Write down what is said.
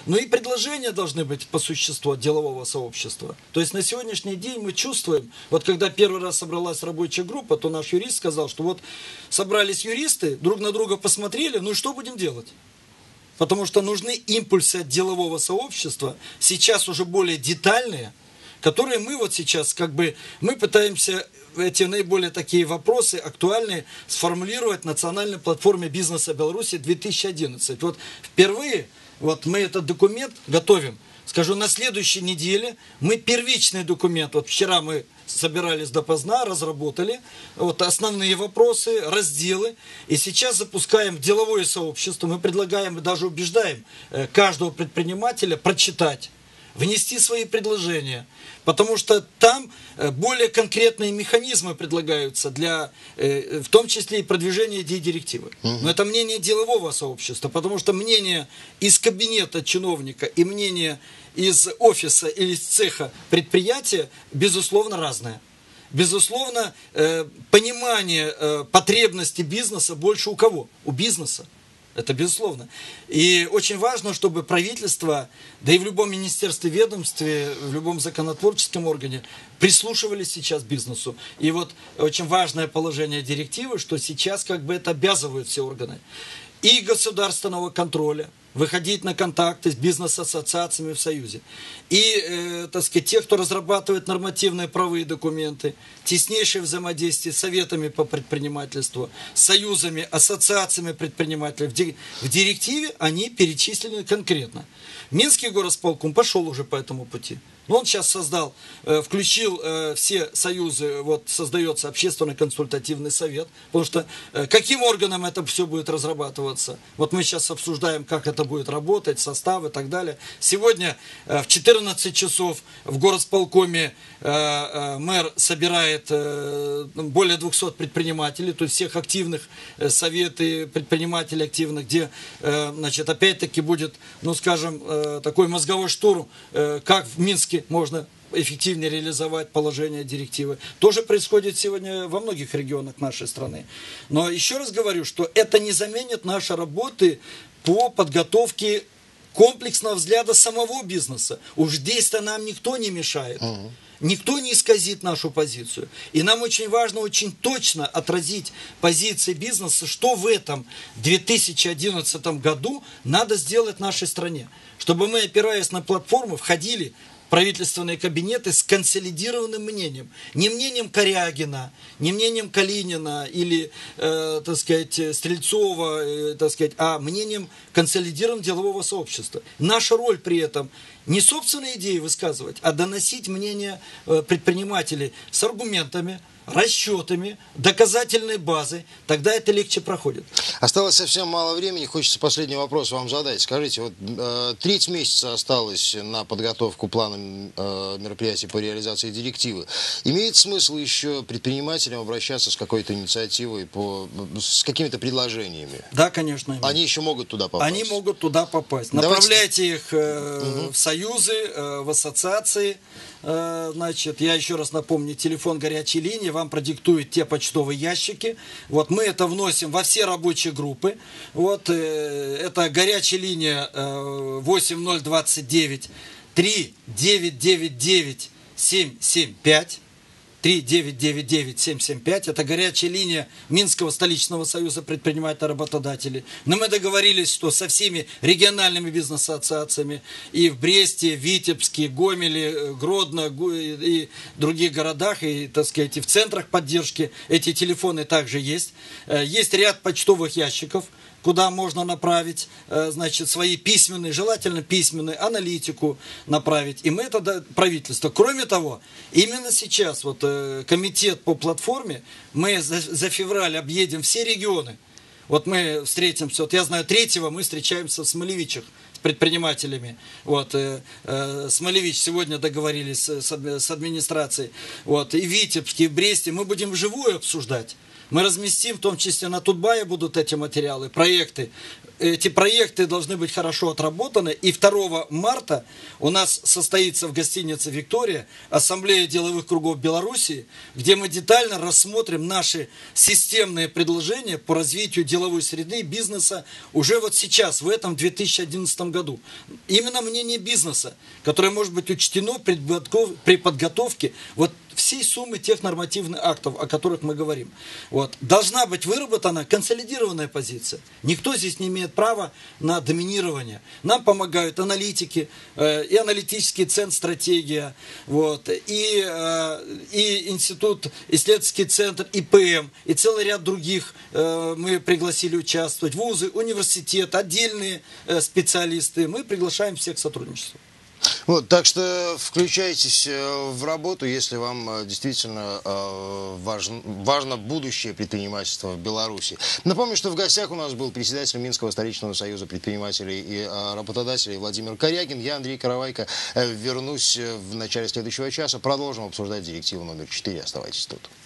но и предложения должны быть по существу от делового сообщества. То есть на сегодняшний день мы чувствуем, вот когда первый раз собралась рабочая группа, то наш юрист сказал, что вот собрались юристы, друг на друга посмотрели, ну и что будем делать? Потому что нужны импульсы от делового сообщества, сейчас уже более детальные, которые мы вот сейчас мы пытаемся эти наиболее такие вопросы актуальные сформулировать в национальной платформе бизнеса Беларуси 2011. Вот впервые мы этот документ готовим. Скажу, на следующей неделе мы первичный документ, вот вчера мы собирались допоздна, разработали основные вопросы, разделы, и сейчас запускаем деловое сообщество. Мы предлагаем и даже убеждаем каждого предпринимателя прочитать, внести свои предложения, потому что там более конкретные механизмы предлагаются для, в том числе и продвижения идей директивы. Но это мнение делового сообщества, потому что мнение из кабинета чиновника и мнение из офиса или из цеха предприятия, безусловно, разное. Безусловно, понимание потребностей бизнеса больше у кого? У бизнеса. Это безусловно. И очень важно, чтобы правительство, да и в любом министерстве, ведомстве, в любом законотворческом органе прислушивались сейчас к бизнесу. И вот очень важное положение директивы, что сейчас это обязывают все органы и государственного контроля выходить на контакты с бизнес-ассоциациями в Союзе. И, те, кто разрабатывает нормативные правовые документы, теснейшее взаимодействие с советами по предпринимательству, с союзами, ассоциациями предпринимателей. В директиве они перечислены конкретно. Минский горосполком пошел уже по этому пути. Он сейчас включил все союзы, создается общественный консультативный совет, потому что каким органом это все будет разрабатываться? Мы сейчас обсуждаем, как это будет работать, состав и так далее. Сегодня в 14 часов в горосполкоме мэр собирает более 200 предпринимателей, то есть всех активных, советы предпринимателей активных, где, опять-таки будет, такой мозговой штурм, как в Минске можно эффективнее реализовать положение директивы. Тоже происходит сегодня во многих регионах нашей страны. Но еще раз говорю, что это не заменит нашей работы по подготовке комплексного взгляда самого бизнеса. Уж здесь-то нам никто не мешает. Никто не исказит нашу позицию. И нам очень важно очень точно отразить позиции бизнеса, что в этом 2011 году надо сделать нашей стране. Чтобы мы, опираясь на платформу, входили в правительственные кабинеты с консолидированным мнением. Не мнением Корягина, не мнением Калинина или, Стрельцова, а мнением консолидированного делового сообщества. Наша роль при этом не собственные идеи высказывать, а доносить мнение предпринимателей с аргументами, расчетами, доказательной базой, тогда это легче проходит. Осталось совсем мало времени, хочется последний вопрос вам задать. Скажите, треть месяца осталось на подготовку плана мероприятий по реализации директивы. Имеет смысл еще предпринимателям обращаться с какой-то инициативой, с какими-то предложениями? Да, конечно. Имеет. Они еще могут туда попасть? Они могут туда попасть. Направляйте их в союзы, в ассоциации. Я еще раз напомню, телефон горячей линии вам продиктует те почтовые ящики. Мы это вносим во все рабочие группы. Это горячая линия 8029 3999 775. 3999-775. Это горячая линия Минского столичного союза предпринимателей и работодателей. Но мы договорились, что со всеми региональными бизнес-ассоциациями и в Бресте, Витебске, Гомеле, Гродно и других городах, и, и в центрах поддержки эти телефоны также есть. Есть ряд почтовых ящиков, куда можно направить, свои письменные, желательно письменные, аналитику направить. И мы это правительство. Кроме того, именно сейчас комитет по платформе, мы за февраль объедем все регионы. Мы встретимся, я знаю, 3-го мы встречаемся в Смолевичах с предпринимателями. Смолевич сегодня договорились с администрацией. И в Витебске, и в Бресте мы будем вживую обсуждать. Мы разместим, в том числе на Тутбае будут эти материалы, проекты. эти проекты должны быть хорошо отработаны. И 2 марта у нас состоится в гостинице «Виктория» ассамблея деловых кругов Беларуси, где мы детально рассмотрим наши системные предложения по развитию деловой среды и бизнеса уже вот сейчас, в этом 2011 году. Именно мнение бизнеса, которое может быть учтено при подготовке вот всей суммы тех нормативных актов, о которых мы говорим. Вот. Должна быть выработана консолидированная позиция. Никто здесь не имеет права на доминирование. Нам помогают аналитики, и аналитический центр «Стратегия», вот, и институт, исследовательский центр ИПМ, и целый ряд других мы пригласили участвовать, вузы, университет, отдельные специалисты. Мы приглашаем всех к сотрудничеству. Вот, так что включайтесь в работу, если вам действительно важно будущее предпринимательства в Беларуси. Напомню, что в гостях у нас был председатель Минского столичного союза предпринимателей и работодателей Владимир Корягин. Я, Андрей Каравайко, вернусь в начале следующего часа. Продолжим обсуждать директиву номер 4. Оставайтесь тут.